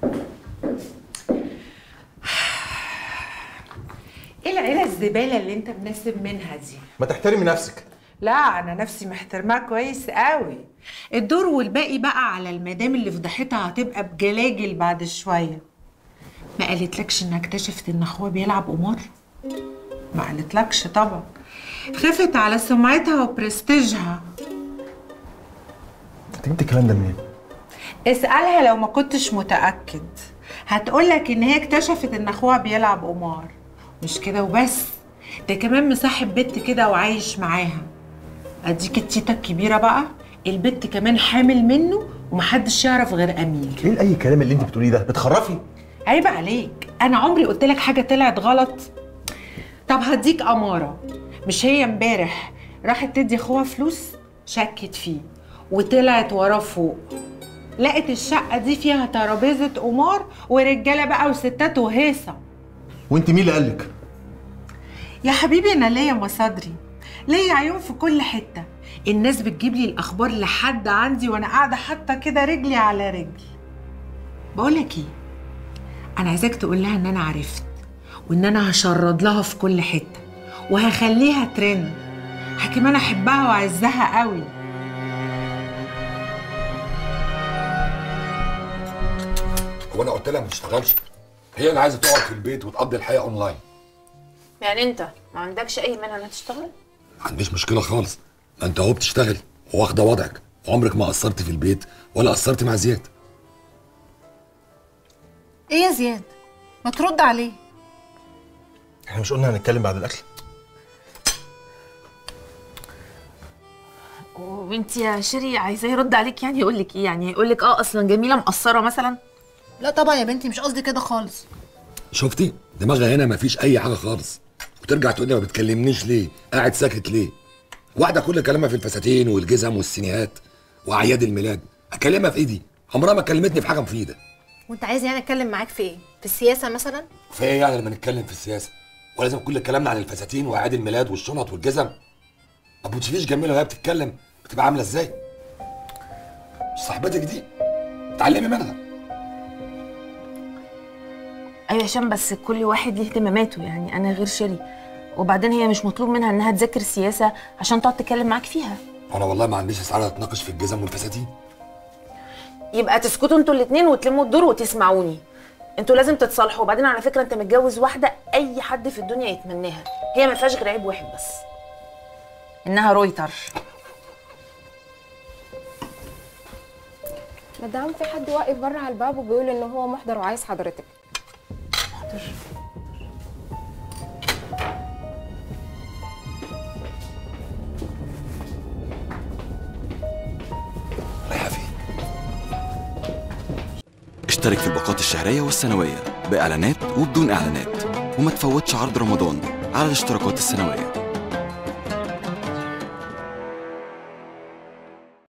ايه العيله الزباله اللي انت مناسب منها دي؟ ما تحترمي نفسك. لا انا نفسي محترماها كويس قوي. الدور والباقي بقى على المدام اللي فضحتها هتبقى بجلاجل بعد شويه. ما قالتلكش انها اكتشفت ان اخوها بيلعب قمار؟ ما قالتلكش طبعا. خافت على سمعتها وبرستيجها. انت جبت الكلام ده منين؟ اسألها لو ما كنتش متأكد. هتقولك ان هي اكتشفت ان اخوها بيلعب قمار. مش كده وبس، ده كمان مصاحب بنت كده وعايش معاها. اديك التيتا الكبيرة بقى، البنت كمان حامل منه ومحدش يعرف غير امير. ايه اي كلام اللي انت بتقوليه ده؟ بتخرفي. عيب عليك، انا عمري قلت لك حاجة طلعت غلط؟ طب هديك امارة. مش هي امبارح راحت تدي اخوها فلوس؟ شكت فيه وطلعت وراه فوق، لقت الشقة دي فيها ترابيزة قمار ورجالة بقى وستات وهيصة. وانت مين اللي قالك؟ يا حبيبي انا ليا مصادري، ليا عيون في كل حتة. الناس بتجيب لي الاخبار لحد عندي وانا قاعدة حاطة كده رجلي على رجل. بقولك ايه، انا عايزاك تقول لها ان انا عرفت، وان انا هشرد لها في كل حتة وهخليها ترند. كمان احبها واعزها قوي. هو انا قلت لها ما تشتغلش؟ هي اللي عايزه تقعد في البيت وتقضي الحياه اونلاين. يعني انت ما عندكش اي مانع انها تشتغل؟ ما عنديش مشكله خالص. ما انت اهو بتشتغل وواخده وضعك، وعمرك ما قصرت في البيت ولا قصرت مع زياد. ايه يا زياد؟ ما ترد عليه. احنا مش قلنا هنتكلم بعد الاكل؟ وانت يا شيري عايزاه يرد عليك، يعني يقول لك ايه؟ يعني يقول لك اصلا جميله مقصره مثلا؟ لا طبعا يا بنتي، مش قصدي كده خالص. شفتي دماغها هنا مفيش اي حاجه خالص، وترجع تقول لي ما بتكلمنيش ليه؟ قاعد ساكت ليه؟ واحده كل كلامها في الفساتين والجزم والسينيهات واعياد الميلاد. اكلمها في ايدي، عمرها ما كلمتني في حاجه مفيده. وانت عايز يعني اتكلم معاك في ايه؟ في السياسه مثلا؟ في ايه يعني لما نتكلم في السياسه؟ ولازم كل كلامنا عن الفساتين واعياد الميلاد والشنط والجزم؟ طب وتشوفيش جميله وهي بتتكلم بتبقى عامله ازاي؟ صاحبتك دي اتعلمي منها. ايوه هشام، بس كل واحد ليه اهتماماته، يعني انا غير شيري، وبعدين هي مش مطلوب منها انها تذاكر سياسه عشان تقعد تتكلم معاك فيها. انا والله ما عنديش اسعار اتناقش في الجزم والفساتين. يبقى تسكتوا انتوا الاثنين وتلموا الدور وتسمعوني. انتوا لازم تتصالحوا. وبعدين على فكره انت متجوز واحده اي حد في الدنيا يتمناها، هي ما فيهاش غير عيب واحد بس، انها رويتر. مدام في حد واقف بره على الباب وبيقول ان هو محضر وعايز حضرتك. محضر. رايحه فين؟ اشترك في الباقات الشهرية والسنوية بإعلانات وبدون إعلانات، وما تفوتش عرض رمضان على الاشتراكات السنوية.